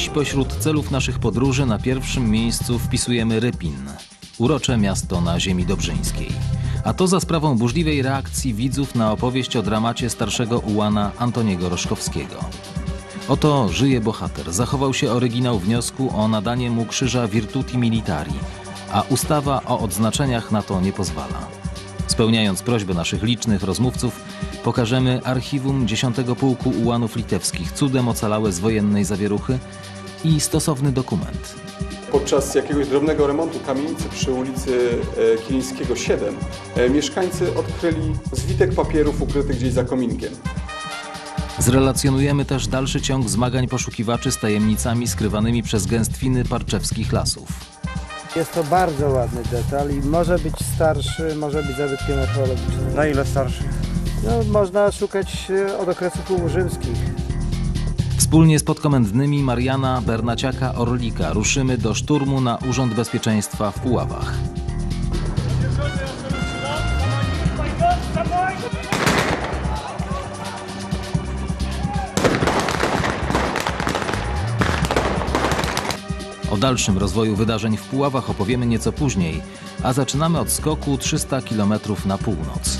Dziś pośród celów naszych podróży na pierwszym miejscu wpisujemy Rypin, urocze miasto na ziemi dobrzyńskiej. A to za sprawą burzliwej reakcji widzów na opowieść o dramacie starszego ułana Antoniego Roszkowskiego. Oto żyje bohater. Zachował się oryginał wniosku o nadanie mu krzyża Virtuti Militari, a ustawa o odznaczeniach na to nie pozwala. Spełniając prośbę naszych licznych rozmówców, pokażemy archiwum 10 Pułku Ułanów Litewskich, cudem ocalałe z wojennej zawieruchy i stosowny dokument. Podczas jakiegoś drobnego remontu kamienicy przy ulicy Kilińskiego 7 mieszkańcy odkryli zwitek papierów ukryty gdzieś za kominkiem. Zrelacjonujemy też dalszy ciąg zmagań poszukiwaczy z tajemnicami skrywanymi przez gęstwiny parczewskich lasów. Jest to bardzo ładny detal i może być starszy, może być zabytkiem archeologicznym. Na ile starszy? No, można szukać od okresów półrzymskich. Wspólnie z podkomendnymi Mariana Bernaciaka-Orlika ruszymy do szturmu na Urząd Bezpieczeństwa w Puławach. O dalszym rozwoju wydarzeń w Puławach opowiemy nieco później, a zaczynamy od skoku 300 km na północ.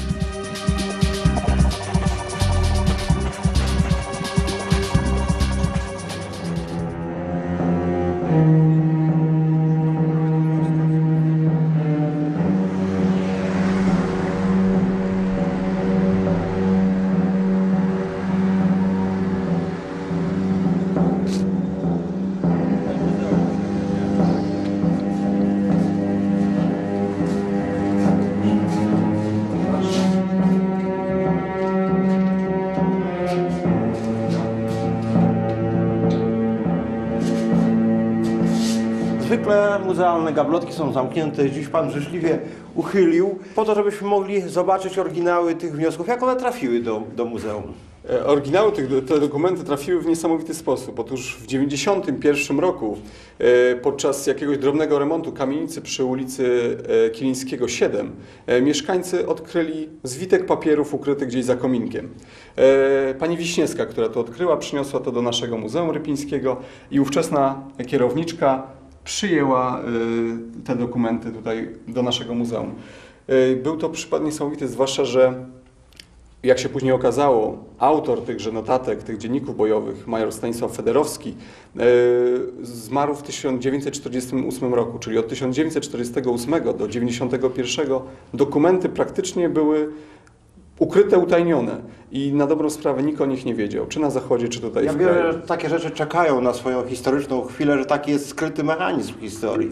Zwykle muzealne gablotki są zamknięte. Dziś pan życzliwie uchylił po to, żebyśmy mogli zobaczyć oryginały tych wniosków. Jak one trafiły do muzeum? Oryginały te dokumenty trafiły w niesamowity sposób. Otóż w 1991 roku podczas jakiegoś drobnego remontu kamienicy przy ulicy Kilińskiego 7 mieszkańcy odkryli zwitek papierów ukryty gdzieś za kominkiem. Pani Wiśniewska, która to odkryła, przyniosła to do naszego Muzeum Rypińskiego i ówczesna kierowniczka przyjęła te dokumenty tutaj do naszego muzeum. Był to przypadek niesamowity, zwłaszcza, że jak się później okazało, autor tychże notatek, tych dzienników bojowych, major Stanisław Federowski, zmarł w 1948 roku, czyli od 1948 do 1991 dokumenty praktycznie były ukryte, utajnione i na dobrą sprawę nikt o nich nie wiedział, czy na zachodzie, czy tutaj w kraju. Ja wiem, że takie rzeczy czekają na swoją historyczną chwilę, że taki jest skryty mechanizm historii.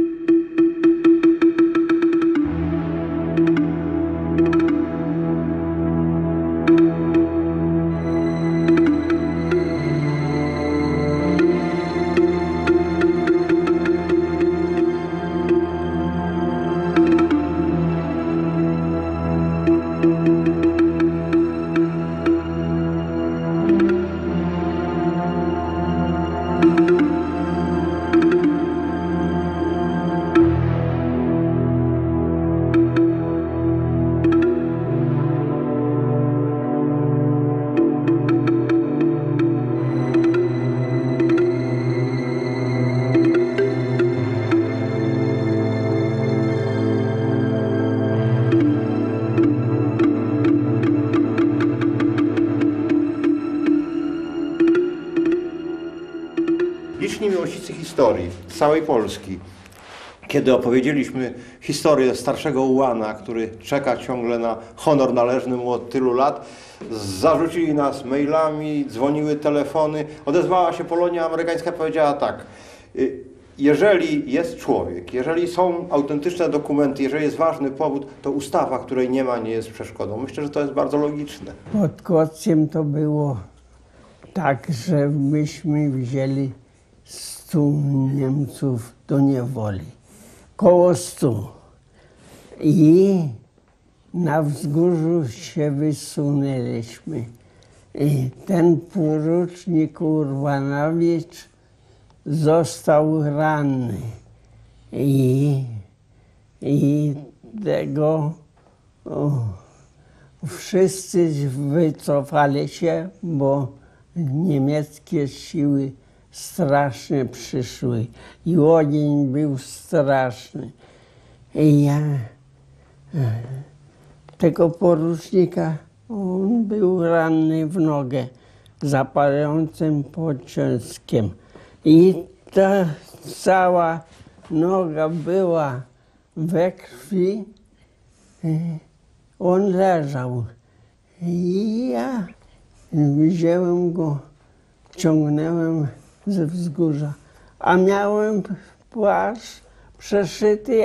Liczni miłośnicy historii z całej Polski, kiedy opowiedzieliśmy historię starszego ułana, który czeka ciągle na honor należny mu od tylu lat, zarzucili nas mailami, dzwoniły telefony, odezwała się Polonia amerykańska, powiedziała tak: jeżeli jest człowiek, jeżeli są autentyczne dokumenty, jeżeli jest ważny powód, to ustawa, której nie ma, nie jest przeszkodą. Myślę, że to jest bardzo logiczne. Pod Kłodzkiem to było tak, że myśmy wzięli 100 Niemców do niewoli. Koło 100. I na wzgórzu się wysunęliśmy. I ten porucznik Urbanowicz został ranny. I tego wszyscy wycofali się, bo niemieckie siły strasznie przyszły i ogień był straszny. I ja tego porucznika, on był ranny w nogę zapalającym pociąskiem i ta cała noga była we krwi. On leżał i ja wziąłem go, ciągnąłem ze wzgórza, a miałem płaszcz przeszyty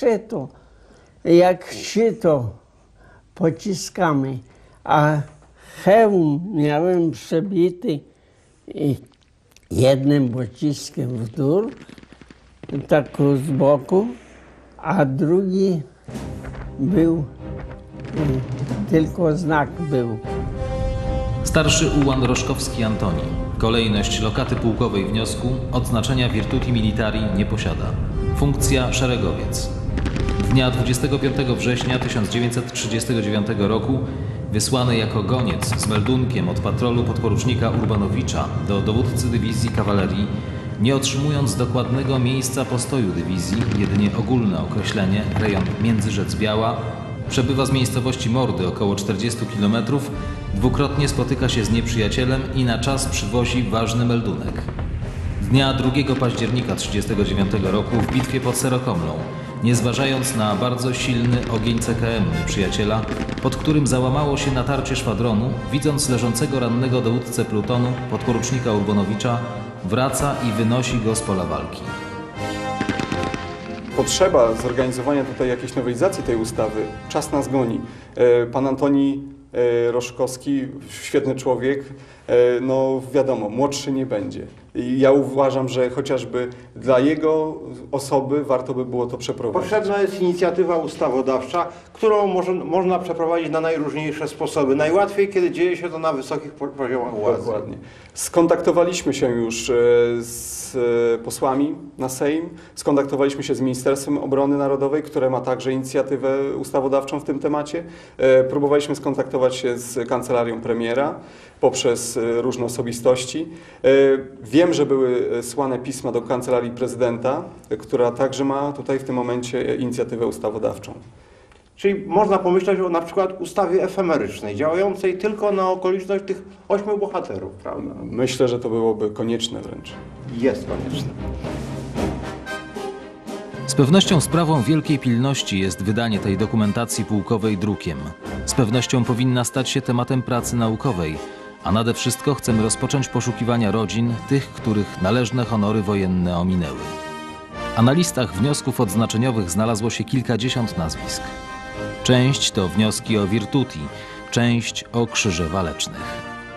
jak sito pociskami, a hełm miałem przebity jednym pociskiem w dół, tak z boku, a drugi był, tylko znak był. Starszy ułan Roszkowski Antoni. Kolejność lokaty pułkowej wniosku odznaczenia Virtuti Militari nie posiada. Funkcja szeregowiec. Dnia 25 września 1939 roku wysłany jako goniec z meldunkiem od patrolu podporucznika Urbanowicza do dowódcy dywizji kawalerii, nie otrzymując dokładnego miejsca postoju dywizji, jedynie ogólne określenie, rejon Międzyrzec-Biała, przebywa z miejscowości Mordy około 40 km, dwukrotnie spotyka się z nieprzyjacielem i na czas przywozi ważny meldunek. Dnia 2 października 1939 roku w bitwie pod Serokomlą, nie zważając na bardzo silny ogień CKM nieprzyjaciela, pod którym załamało się natarcie szwadronu, widząc leżącego rannego dowódcę plutonu, podporucznika Urbanowicza, wraca i wynosi go z pola walki. Potrzeba zorganizowania tutaj jakiejś nowelizacji tej ustawy, czas nas goni. Pan Antoni Roszkowski, świetny człowiek, no wiadomo, młodszy nie będzie. I ja uważam, że chociażby dla jego osoby warto by było to przeprowadzić. Potrzebna jest inicjatywa ustawodawcza, którą można przeprowadzić na najróżniejsze sposoby. Najłatwiej, kiedy dzieje się to na wysokich poziomach władzy. Dokładnie. Skontaktowaliśmy się już z posłami na Sejm, skontaktowaliśmy się z Ministerstwem Obrony Narodowej, które ma także inicjatywę ustawodawczą w tym temacie. Próbowaliśmy skontaktować się z kancelarią premiera poprzez różne osobistości. Wiem, że były słane pisma do kancelarii prezydenta, która także ma tutaj w tym momencie inicjatywę ustawodawczą. Czyli można pomyśleć o na przykład ustawie efemerycznej, działającej tylko na okoliczność tych 8 bohaterów, prawda? Myślę, że to byłoby konieczne wręcz. Jest konieczne. Z pewnością sprawą wielkiej pilności jest wydanie tej dokumentacji pułkowej drukiem. Z pewnością powinna stać się tematem pracy naukowej, a nade wszystko chcemy rozpocząć poszukiwania rodzin, tych, których należne honory wojenne ominęły. A na listach wniosków odznaczeniowych znalazło się kilkadziesiąt nazwisk. Część to wnioski o Virtuti, część o krzyże walecznych.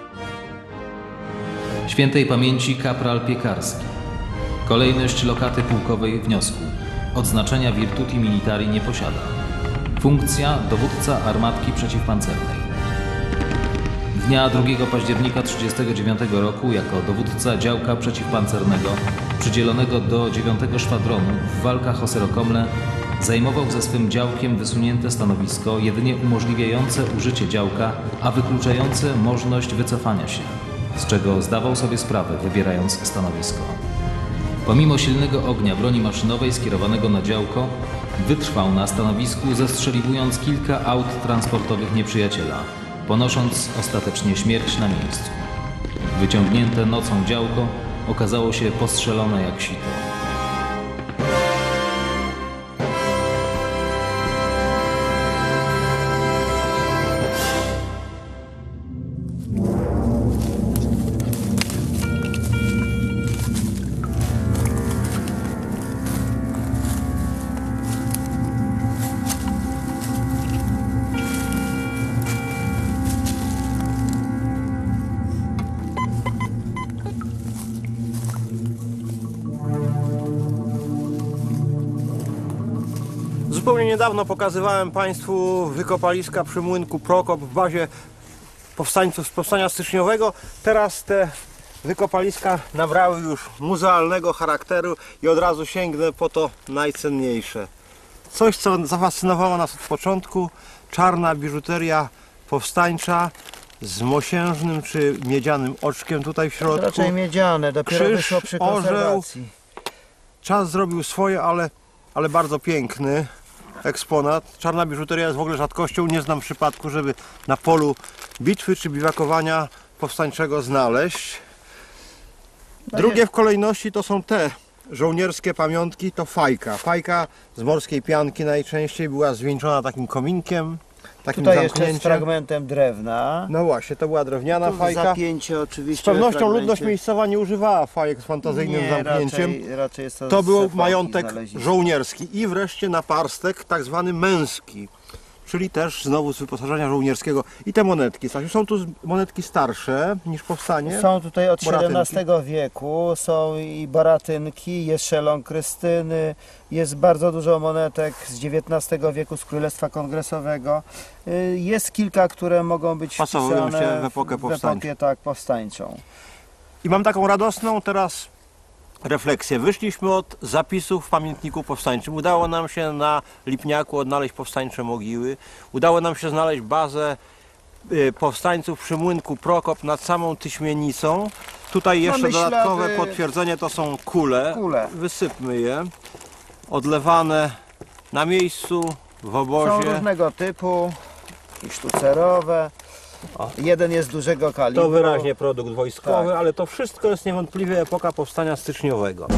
Świętej pamięci kapral Piekarski. Kolejność lokaty pułkowej wniosku. Odznaczenia Virtuti Militari nie posiada. Funkcja dowódca armatki przeciwpancernej. Dnia 2 października 1939 roku jako dowódca działka przeciwpancernego przydzielonego do 9 szwadronu w walkach o Serokomlę zajmował ze swym działkiem wysunięte stanowisko jedynie umożliwiające użycie działka, a wykluczające możliwość wycofania się, z czego zdawał sobie sprawę, wybierając stanowisko. Pomimo silnego ognia broni maszynowej skierowanego na działko, wytrwał na stanowisku, zestrzeliwując kilka aut transportowych nieprzyjaciela, ponosząc ostatecznie śmierć na miejscu. Wyciągnięte nocą działko okazało się postrzelone jak sito. Zupełnie niedawno pokazywałem Państwu wykopaliska przy młynku Prokop w bazie powstańców z Powstania Styczniowego. Teraz te wykopaliska nabrały już muzealnego charakteru i od razu sięgnę po to najcenniejsze. Coś, co zafascynowało nas od początku, czarna biżuteria powstańcza, z mosiężnym czy miedzianym oczkiem tutaj w środku. Raczej miedziane, dopiero Krzyż, wyszło przy orzeł. konserwacji. Czas zrobił swoje, ale bardzo piękny eksponat. Czarna biżuteria jest w ogóle rzadkością. Nie znam przypadku, żeby na polu bitwy czy biwakowania powstańczego znaleźć. Drugie w kolejności to są te żołnierskie pamiątki, to fajka. Fajka z morskiej pianki najczęściej była zwieńczona takim kominkiem, takim Tutaj jeszcze z zamknięciem. fragmentem drewna. No właśnie, to była drewniana Tu fajka. zapięcie oczywiście. Z pewnością fragmencie. ludność miejscowa nie używała fajek z fantazyjnym Nie, zamknięciem. Raczej jest To był z epoki majątek znalezisk. żołnierski i wreszcie naparstek tak zwany męski, czyli też znowu z wyposażenia żołnierskiego. I te monetki, Stasiu, są tu monetki starsze niż powstanie? Są tutaj od Boratynki. XVII wieku, są i baratynki, jest szelon Krystyny, jest bardzo dużo monetek z XIX wieku, z Królestwa Kongresowego. Jest kilka, które mogą być Pasowują wpisane się w epokę powstańczą. tak, powstańczą. I mam taką radosną teraz refleksję. Wyszliśmy od zapisów w pamiętniku powstańczym. Udało nam się na Lipniaku odnaleźć powstańcze mogiły. Udało nam się znaleźć bazę powstańców przy młynku Prokop nad samą Tyśmienicą. Tutaj jeszcze Mamy dodatkowe ślady. potwierdzenie to są kule. Kule. Wysypmy je. Odlewane na miejscu, w Są obozie. różnego typu i sztucerowe. Jeden jest dużego kalibru. To wyraźnie produkt wojskowy, Tak. ale to wszystko jest niewątpliwie epoka powstania styczniowego.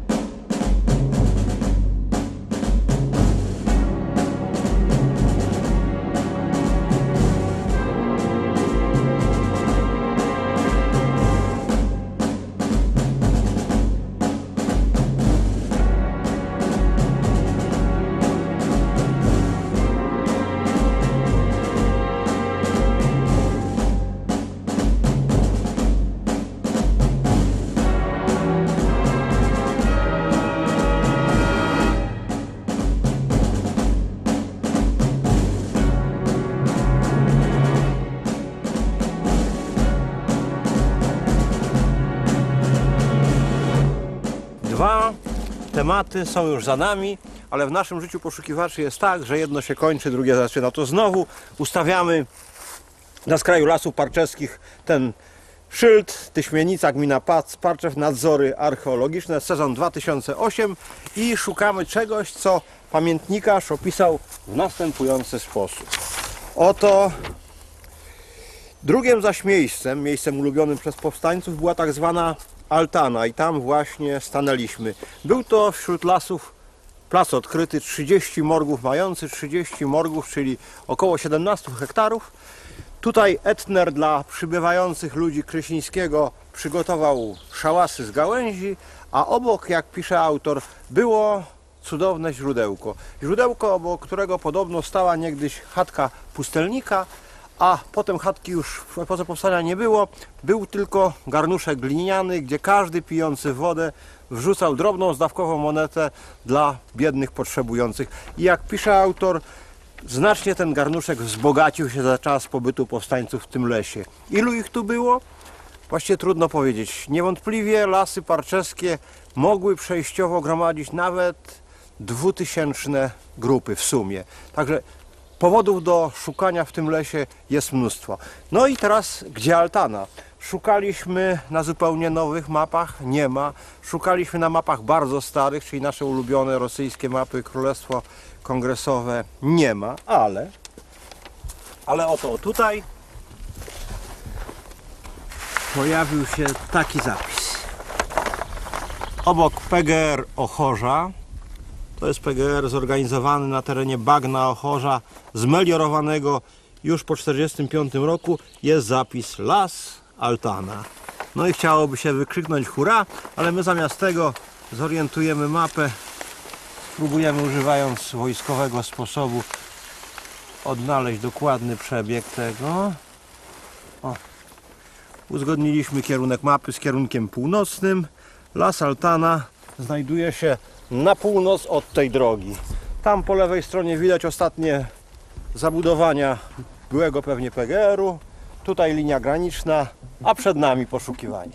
Dwa tematy są już za nami, ale w naszym życiu poszukiwaczy jest tak, że jedno się kończy, drugie zaczyna. To znowu ustawiamy na skraju Lasów Parczewskich ten szyld, Tyśmienica, gmina Parczew, nadzory archeologiczne, sezon 2008 i szukamy czegoś, co pamiętnikarz opisał w następujący sposób. Oto drugim zaś miejscem ulubionym przez powstańców była tak zwana altana i tam właśnie stanęliśmy. Był to wśród lasów plac odkryty, 30 morgów mający, 30 morgów, czyli około 17 hektarów. Tutaj Etner dla przybywających ludzi Krysińskiego przygotował szałasy z gałęzi, a obok, jak pisze autor, było cudowne źródełko. Źródełko, obok którego podobno stała niegdyś chatka pustelnika, a potem chatki już w epoce powstania nie było. Był tylko garnuszek gliniany, gdzie każdy pijący wodę wrzucał drobną, zdawkową monetę dla biednych, potrzebujących. I jak pisze autor, znacznie ten garnuszek wzbogacił się za czas pobytu powstańców w tym lesie. Ilu ich tu było? Właściwie trudno powiedzieć. Niewątpliwie lasy parczewskie mogły przejściowo gromadzić nawet 2000 grupy w sumie. Także powodów do szukania w tym lesie jest mnóstwo. No i teraz gdzie altana? Szukaliśmy na zupełnie nowych mapach, nie ma. Szukaliśmy na mapach bardzo starych, czyli nasze ulubione rosyjskie mapy, Królestwo Kongresowe, nie ma, ale oto tutaj pojawił się taki zapis. Obok PGR Ochorza, to jest PGR zorganizowany na terenie bagna Ochorza, zmeliorowanego już po 1945 roku, jest zapis Las Altana. No i chciałoby się wykrzyknąć hurra, ale my zamiast tego zorientujemy mapę, spróbujemy używając wojskowego sposobu odnaleźć dokładny przebieg tego. O. Uzgodniliśmy kierunek mapy z kierunkiem północnym. Las Altana znajduje się na północ od tej drogi. Tam po lewej stronie widać ostatnie zabudowania byłego pewnie PGR-u. Tutaj linia graniczna, a przed nami poszukiwanie.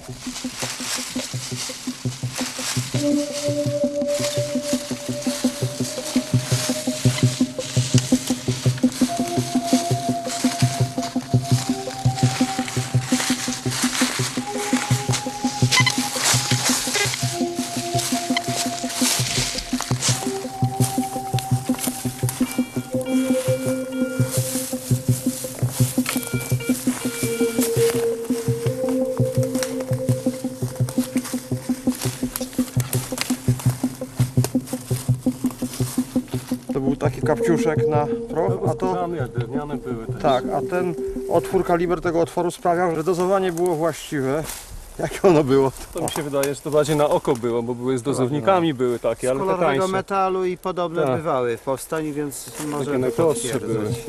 taki kapciuszek na proch, a to jak drewniane były też. tak, a ten otwór, kaliber tego otworu sprawiał, że dozowanie było właściwe. Jakie ono było? To mi się wydaje, że to bardziej na oko było, bo były z dozownikami, były takie, Z ale te kolorowego tańsze. metalu i podobne Tak. bywały w powstaniu, więc Takie może to najprostsze były. potwierdzać.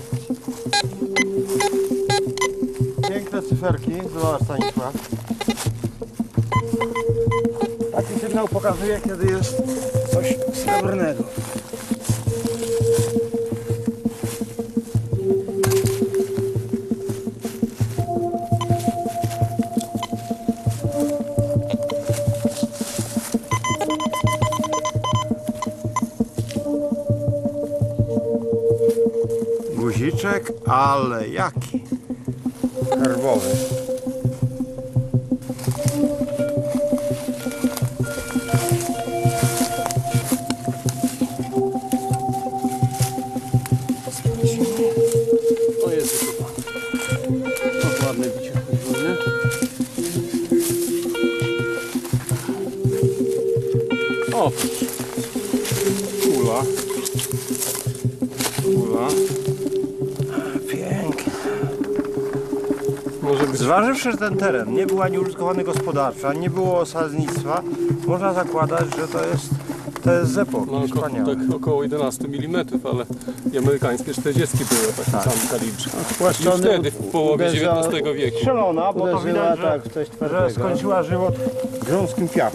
Piękne cyferki, zobacz Stanisław. Taki sygnał pokazuje, kiedy jest coś srebrnego. Guziczek, ale jaki? Herbowy. O jest to ładne bicie podwójne. O! Kula. Kula. Pięknie. Może być Zważywszy, że ten teren nie był ani użytkowany gospodarczo, ani nie było osadnictwa, można zakładać, że to jest zepok. no, Wspaniałe. tak około 11 mm, ale i amerykańskie 40 były w takim samym kalibrze. Już Płaszczony wtedy, w połowie uderza- XIX wieku. Strzelona, bo to Uderzyła widać, tak w coś że twardego. skończyła żywot w grząskim piachu.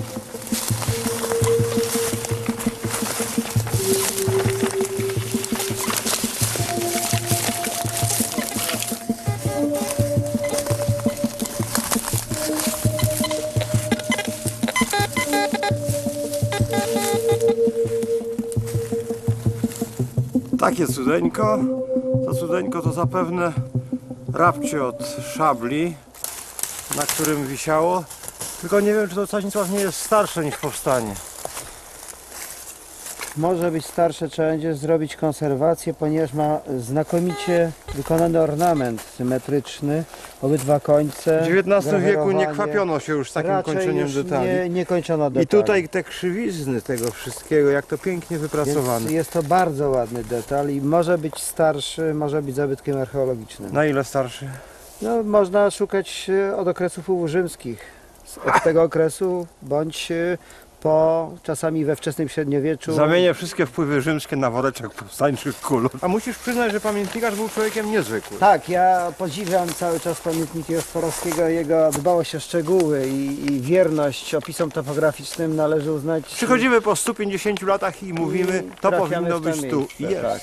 Takie cudeńko. To cudeńko to zapewne rapcie od szabli, na którym wisiało. Tylko nie wiem, czy to Stanisław nie jest starsze niż powstanie. Może być starsze, trzeba będzie zrobić konserwację, ponieważ ma znakomicie wykonany ornament symetryczny, obydwa końce. W XIX wieku nie grawerowanie. kwapiono się już z takim Raczej kończeniem już detali. nie kończono detali. I tutaj te krzywizny tego wszystkiego, jak to pięknie wypracowane. Więc jest to bardzo ładny detal i może być starszy, może być zabytkiem archeologicznym. Na ile starszy? No, można szukać od okresów rzymskich, od tego okresu, bądź po czasami we wczesnym średniowieczu. Zamienię wszystkie wpływy rzymskie na woreczek powstańczych kul. A musisz przyznać, że pamiętnikarz był człowiekiem niezwykłym. Tak, ja podziwiam cały czas pamiętniki Ostrowskiego, jego dbałość o szczegóły i wierność opisom topograficznym należy uznać. Przychodzimy po 150 latach i mówimy, to trafiamy powinno w to być tu. miejsce, I jest. tak.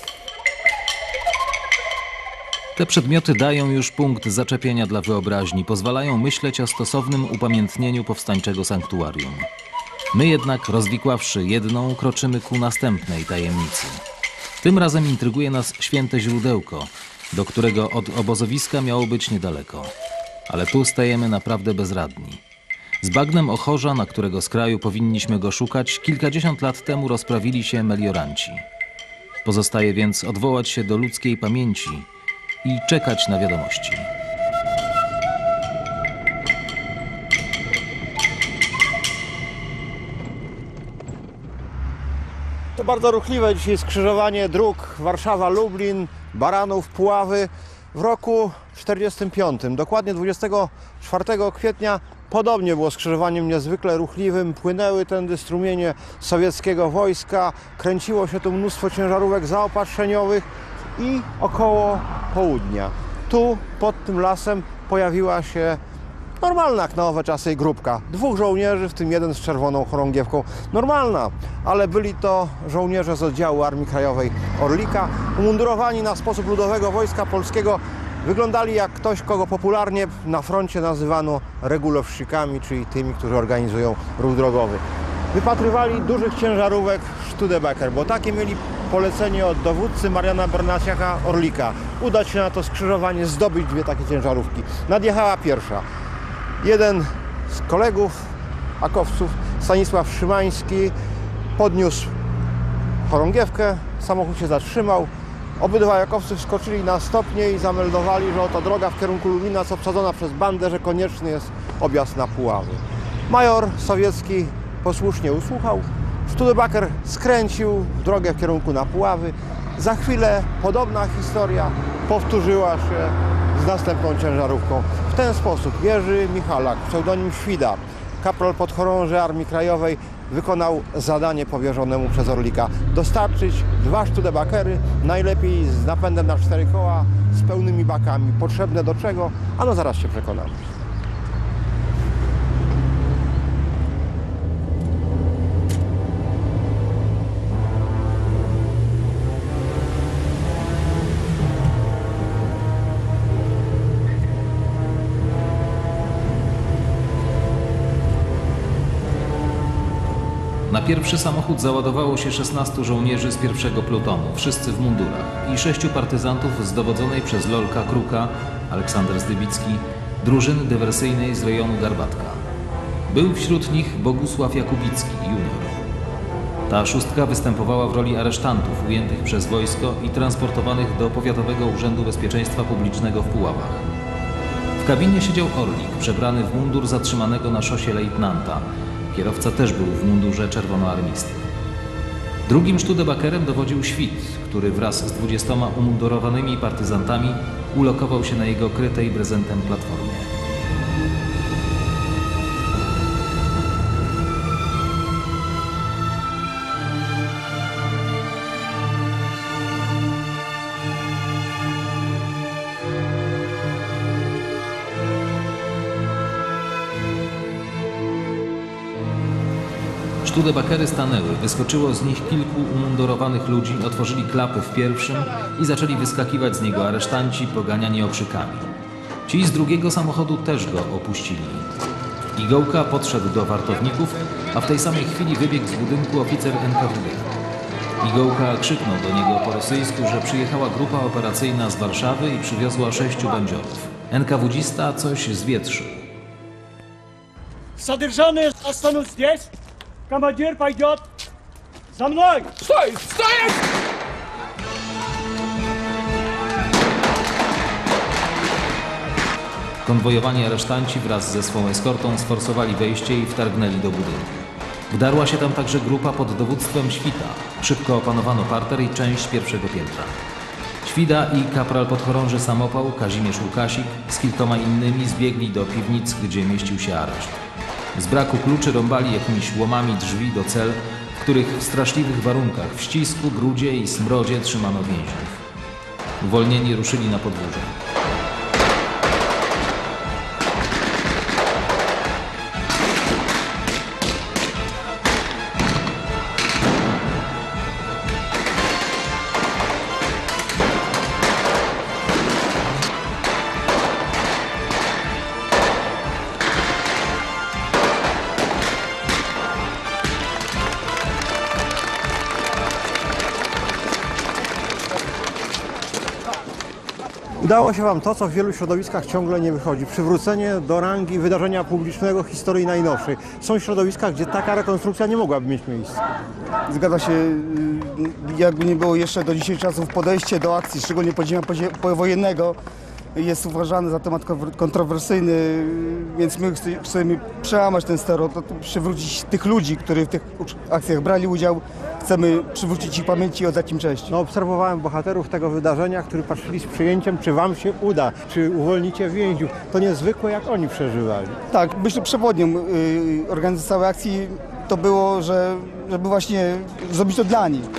Te przedmioty dają już punkt zaczepienia dla wyobraźni, pozwalają myśleć o stosownym upamiętnieniu powstańczego sanktuarium. My jednak, rozwikławszy jedną, kroczymy ku następnej tajemnicy. Tym razem intryguje nas święte źródełko, do którego od obozowiska miało być niedaleko. Ale tu stajemy naprawdę bezradni. Z bagnem Ochorza, na którego skraju powinniśmy go szukać, kilkadziesiąt lat temu rozprawili się melioranci. Pozostaje więc odwołać się do ludzkiej pamięci i czekać na wiadomości. To bardzo ruchliwe dzisiaj skrzyżowanie dróg Warszawa-Lublin, Baranów, Puławy w roku 45. Dokładnie 24 kwietnia podobnie było skrzyżowaniem niezwykle ruchliwym. Płynęły tędy strumienie sowieckiego wojska, kręciło się tu mnóstwo ciężarówek zaopatrzeniowych i około południa. Tu pod tym lasem pojawiła się normalna jak na owe czasy grupka. Dwóch żołnierzy, w tym jeden z czerwoną chorągiewką. Normalna, ale byli to żołnierze z oddziału Armii Krajowej Orlika, umundurowani na sposób Ludowego Wojska Polskiego. Wyglądali jak ktoś, kogo popularnie na froncie nazywano regulowszykami, czyli tymi, którzy organizują ruch drogowy. Wypatrywali dużych ciężarówek Studebaker, bo takie mieli polecenie od dowódcy Mariana Bernaciaka Orlika. Udać się na to skrzyżowanie, zdobyć dwie takie ciężarówki. Nadjechała pierwsza. Jeden z kolegów, akowców, Stanisław Szymański, podniósł chorągiewkę, samochód się zatrzymał. Obydwaj jakowcy wskoczyli na stopnie i zameldowali, że oto droga w kierunku Lublina jest obsadzona przez bandę, że konieczny jest objazd na Puławy. Major sowiecki posłusznie usłuchał, Studebaker skręcił w drogę w kierunku na Puławy. Za chwilę podobna historia powtórzyła się z następną ciężarówką. W ten sposób Jerzy Michalak, pseudonim Świda, kapral podchorąży Armii Krajowej, wykonał zadanie powierzone mu przez Orlika. Dostarczyć 2 Studebakery, najlepiej z napędem na 4 koła, z pełnymi bakami. Potrzebne do czego? Ano zaraz się przekonamy. Na pierwszy samochód załadowało się 16 żołnierzy z pierwszego plutonu, wszyscy w mundurach, i 6 partyzantów z dowodzonej przez Lolka Kruka, Aleksander Zdybicki, drużyny dywersyjnej z rejonu Garbatka. Był wśród nich Bogusław Jakubicki, junior. Ta 6 występowała w roli aresztantów ujętych przez wojsko i transportowanych do Powiatowego Urzędu Bezpieczeństwa Publicznego w Puławach. W kabinie siedział Orlik, przebrany w mundur zatrzymanego na szosie lejtnanta. Kierowca też był w mundurze czerwonoarmisty. Drugim Studebakerem dowodził Świt, który wraz z 20 umundurowanymi partyzantami ulokował się na jego krytej brezentem platformie. Studebakery stanęły, wyskoczyło z nich kilku umundurowanych ludzi, otworzyli klapy w pierwszym i zaczęli wyskakiwać z niego aresztanci poganiani okrzykami. Ci z drugiego samochodu też go opuścili. Igołka podszedł do wartowników, a w tej samej chwili wybiegł z budynku oficer NKWD. Igołka krzyknął do niego po rosyjsku, że przyjechała grupa operacyjna z Warszawy i przywiozła 6 bandziorów. NKWDzista coś zwietrzył. Задержанные останутся здесь. Командир пойдет за мной. Stój! Stoję! Konwojowani aresztanci wraz ze swą eskortą sforsowali wejście i wtargnęli do budynku. Wdarła się tam także grupa pod dowództwem Świta. Szybko opanowano parter i część pierwszego piętra. Świda i kapral podchorąży Samopał, Kazimierz Łukasik z kilkoma innymi zbiegli do piwnic, gdzie mieścił się areszt. Z braku kluczy rąbali jakimiś łomami drzwi do cel, w których w straszliwych warunkach, w ścisku, brudzie i smrodzie trzymano więźniów. Uwolnieni ruszyli na podwórze. Udało się Wam to, co w wielu środowiskach ciągle nie wychodzi. Przywrócenie do rangi wydarzenia publicznego historii najnowszej. Są środowiska, gdzie taka rekonstrukcja nie mogłaby mieć miejsca. Zgadza się, jakby nie było jeszcze do dzisiejszych czasów podejście do akcji, szczególnie podziemia powojennego, jest uważany za temat kontrowersyjny, więc my chcemy przełamać ten stereotyp, przywrócić tych ludzi, którzy w tych akcjach brali udział. Chcemy przywrócić ich pamięci i oddać im cześć. No, obserwowałem bohaterów tego wydarzenia, którzy patrzyli z przyjęciem, czy Wam się uda, czy uwolnicie więźniów. To niezwykłe, jak oni przeżywali. Tak, myślę, przewodnią organizacji całej akcji to było, żeby właśnie zrobić to dla nich.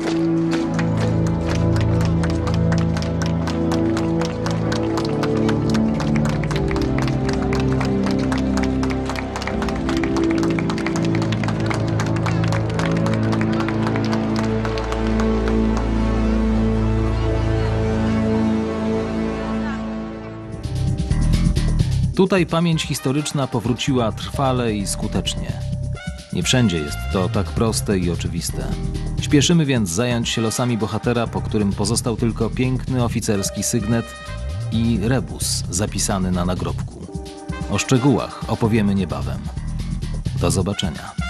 Tutaj pamięć historyczna powróciła trwale i skutecznie. Nie wszędzie jest to tak proste i oczywiste. Śpieszymy więc zająć się losami bohatera, po którym pozostał tylko piękny oficerski sygnet i rebus zapisany na nagrobku. O szczegółach opowiemy niebawem. Do zobaczenia.